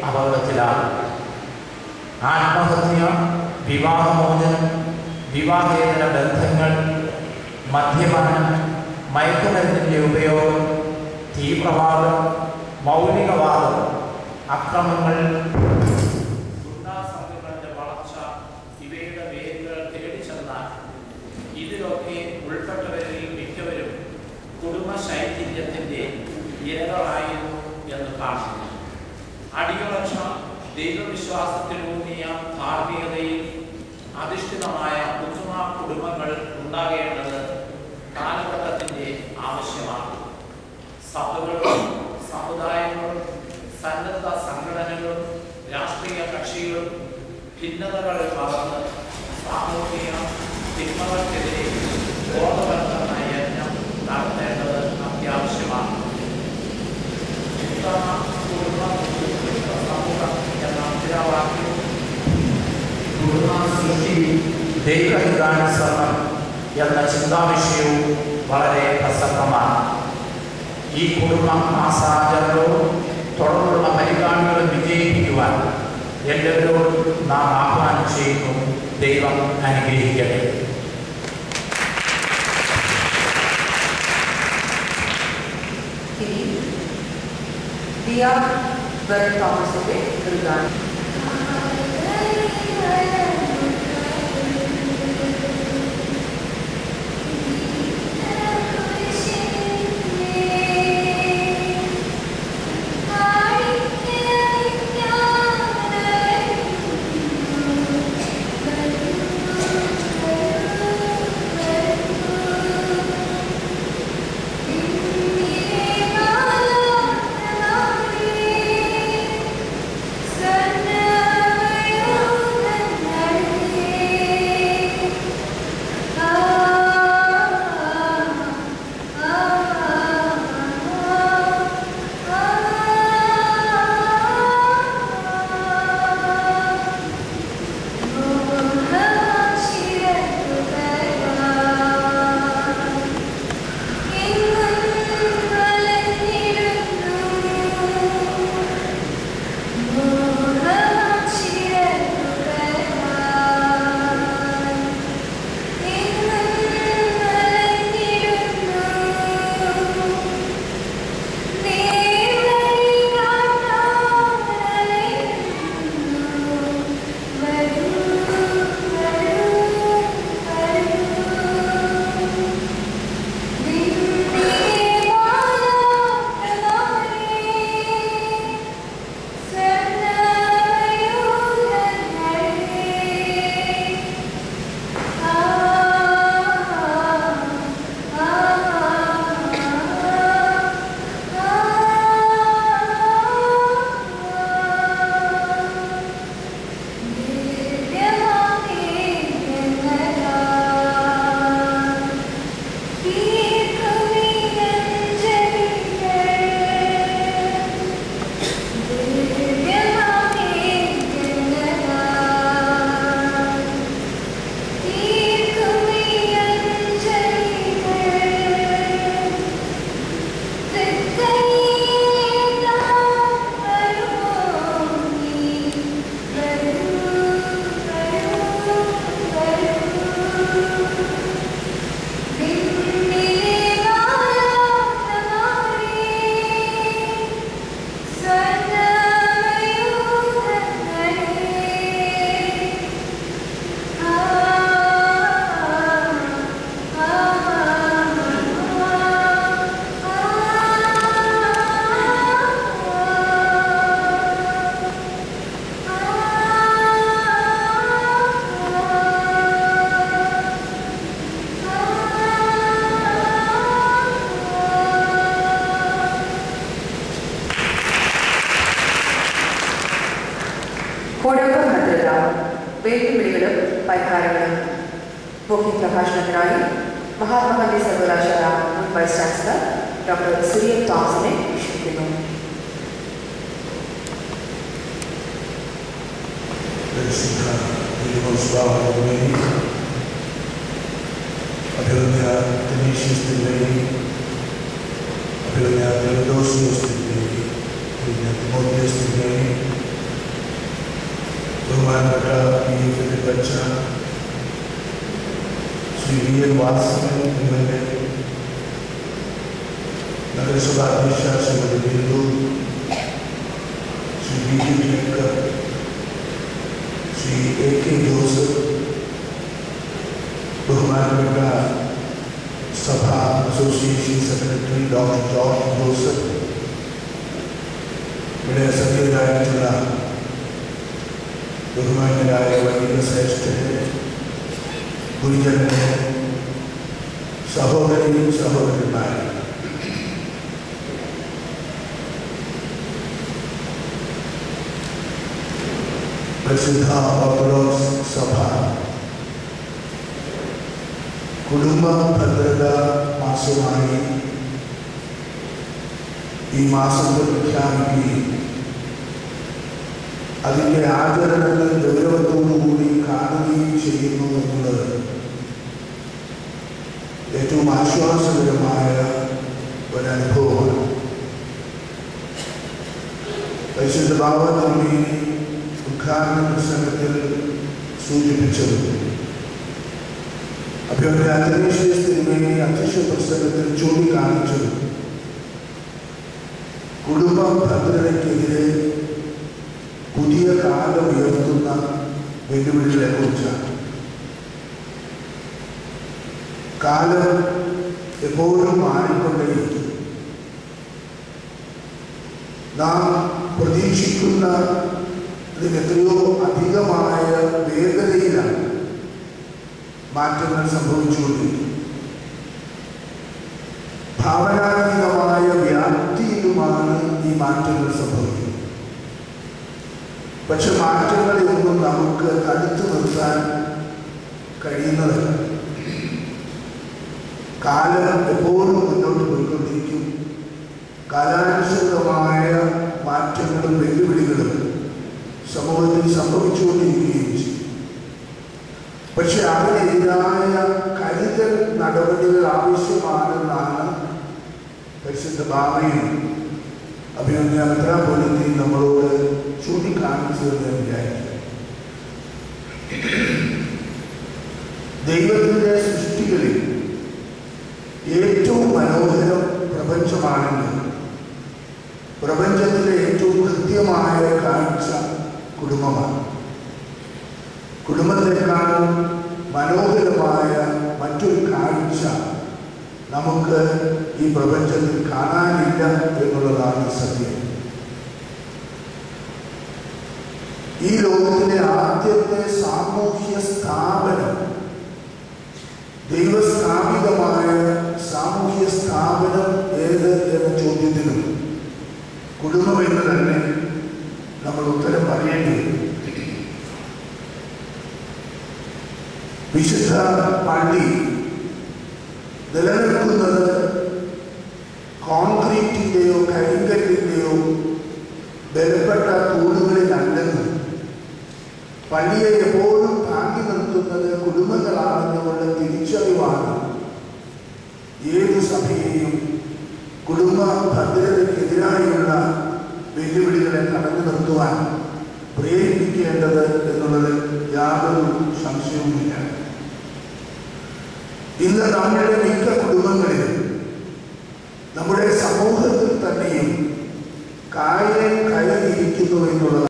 അപകടത്തിലാണ്. ആത്മഹത്യ, വിവാഹമോചനം, വിവാഹേതര ബന്ധങ്ങൾ, മദ്യപാനം, മയക്കുമരുന്നിൻ്റെ ഉപയോഗം, തീവ്രവാദം, മൗലികവാദം, അക്രമങ്ങൾ, ഗുണ്ടാസംഘങ്ങളുടെ വളർച്ച, ഇവയുടെ വേരുകൾ തേടിച്ചെന്നാൽ ഇതിലൊക്കെ ഉൾപ്പെട്ടവരിൽ മിക്കവരും കുടുംബ ശൈഥില്യത്തിൻ്റെ ഇരകളായിരുന്നു എന്ന് കാണുന്നു. അടിയുറച്ച ദൈവവിശ്വാസത്തിലൂന്നിയ ധാർമ്മികതയിൽ അധിഷ്ഠിതമായ ഉത്തമ കുടുംബങ്ങൾ ഉണ്ടാകേണ്ടത് കാലഘട്ടത്തിൻ്റെ ആവശ്യമാണ്. സഭകളും സമുദായങ്ങളും സന്നദ്ധ സംഘടനകളും രാഷ്ട്രീയ കക്ഷികളും ഭിന്നതകൾ മറന്ന് സാമൂഹിക തിന്മകൾക്കെതിരെ ബോധവൽക്കരണ യജ്ഞം നടത്തേണ്ടത് അത്യാവശ്യമാണ്. ഉത്തമ കുടുംബം സമൂഹം എന്ന മുദ്രാവാക്യവും കുടുംബ സൃഷ്ടി ദൈവഹിതാനുസരണം എന്ന ചിന്താവിഷയവും വളരെ പ്രസക്തമാണ്. ഈ കുടുംബ മാസാചരണവും തുടർന്നുള്ള പരിപാടികളും വിജയിപ്പിക്കുവാൻ എല്ലാവരോടും നാം ആഹ്വാനം ചെയ്യുന്നു. ദൈവം അനുഗ്രഹിക്കട്ടെ. വെല്ലുവിളികളും പരിഹാരങ്ങളും മുഖ്യ പ്രഭാഷണത്തിനായി മഹാത്മാഗാന്ധി സർവകലാശാല മുൻ വൈസ് ചാൻസലർ ഡോക്ടർ സിറിയൻ തോമസിനെ ക്ഷണിക്കുന്നു. അഭിവന്യ ദിനേഷ്യസ് തിരുവേദി, അഭിവന്യ തിരുദോസിയോസ് തിരുവേദി, അഭിവന്യ തിമോത്തിയോസ് തിരുവേദി, ബച്ച Syrian വാസവൻ എന്നിവരുടെ നഗരസഭാധ്യക്ഷ Shrimati Bindu, Shri B G Jacob, Shri A K Joseph, ബഹുമാനപ്പെട്ട സഭാ association secretary doctor George Joseph, ഇവിടെ സത്യരായിട്ടുള്ള ബഹുമാന്യരായ വൈദിക ശ്രേഷ്ഠരെ, ഗുരുജനങ്ങളെ, സഹോദരിയും സഹോദരന്മാരെ, പ്രസിദ്ധ ഓർത്തഡോക്സ് സഭ കുടുംബ ഭദ്രത മാസമായി ഈ മാസത്തിൽ പ്രഖ്യാപിക്കുകയും അതിൻ്റെ ആചരണങ്ങൾ ഗൗരവത്തോടുകൂടി കാണുകയും ചെയ്യുന്നു എന്നുള്ളത് ഏറ്റവും ആശ്വാസകരമായ ഒരനുഭവമാണ്. പരിശുദ്ധ ബാബാജി ഉദ്ഘാടന പ്രസംഗത്തിൽ സൂചിപ്പിച്ചത് അഭിമന്യ അന്തരീക്ഷത്തിനുമേ അധ്യക്ഷ പ്രസംഗത്തിൽ ചൂണ്ടിക്കാണിച്ചത് കുടുംബ ഭദ്രതയ്ക്കെതിരെ പുതിയ കാലം ഉയർത്തുന്ന വെല്ലുവിളികളെ കുറിച്ചാണ്. കാലം എപ്പോഴും മാറിക്കൊണ്ടേയിരിക്കും. നാം പ്രതീക്ഷിക്കുന്ന ഇതിനെത്രയോ അധികമായ വേഗതയിലാണ് മാറ്റങ്ങൾ സംഭവിച്ചുകൊണ്ടിരിക്കുന്നത്. ഭാവനാത്മകമായ വ്യാപ്തിയിലുമാണ് ഈ മാറ്റങ്ങൾ സംഭവിക്കുന്നത്. പക്ഷെ മാറ്റങ്ങളെ ഒന്നും നമുക്ക് തടുത്തു നിർത്താൻ കഴിയുന്നതല്ല. കാലം എപ്പോഴും മുന്നോട്ട് പോയിക്കൊണ്ടിരിക്കും. കാലാനുസൃതമായ മാറ്റങ്ങളും വെല്ലുവിളികളും സമൂഹത്തിൽ സംഭവിച്ചുകൊണ്ടിരിക്കുകയും ചെയ്യും. പക്ഷെ അതിനെതിരായ കരുതൽ നടപടികൾ ആവശ്യമാണെന്നാണ് പരിശുദ്ധ ബാബയും അഭിമന്യ മെത്രാപ്പൊലീത്തയും നമ്മളോട് ചൂണ്ടിക്കാണിച്ചതെന്ന് വിചാരിക്കുന്നു. ദൈവത്തിൻ്റെ സൃഷ്ടികളിൽ ഏറ്റവും മനോഹരം പ്രപഞ്ചമാണെങ്കിൽ പ്രപഞ്ചത്തിലെ ഏറ്റവും കൃത്യമായ കാഴ്ച കുടുംബമാണ്. കുടുംബത്തെക്കാളും മനോഹരമായ മറ്റൊരു കാഴ്ച നമുക്ക് ഈ പ്രപഞ്ചത്തിൽ കാണാനില്ല എന്നുള്ളതാണ് സത്യം. ഈ ലോകത്തിലെ ആദ്യത്തെ സാമൂഹ്യ സ്ഥാപനം, ദൈവസ്ഥാപിതമായ സാമൂഹ്യ സ്ഥാപനം ഏത് എന്ന ചോദ്യത്തിനും കുടുംബമെന്ന് തന്നെ നമ്മൾ ഉത്തരം പറയേണ്ടി വരും. വിശുദ്ധ പള്ളി നിലനിൽക്കുന്നത് കോൺക്രീറ്റിൻ്റെയോ കരിങ്കല്ലിൻ്റെയോ ബലപ്പെട്ട തൂണുകളിലല്ലെന്ന്, പള്ളിയെ എപ്പോഴും താങ്ങി നിർത്തുന്നത് കുടുംബങ്ങളാണെന്നുള്ള തിരിച്ചറിവാണ് ഏത് സഭയെയും കുടുംബ ഭദ്രതയ്ക്കെതിരായുള്ള വെല്ലുവിളികളെ തടഞ്ഞു നിർത്തുവാൻ പ്രേരിപ്പിക്കേണ്ടത് എന്നുള്ളതിൽ യാതൊരു സംശയവുമില്ല. ഇന്ന് നമ്മുടെ മിക്ക കുടുംബങ്ങളിലും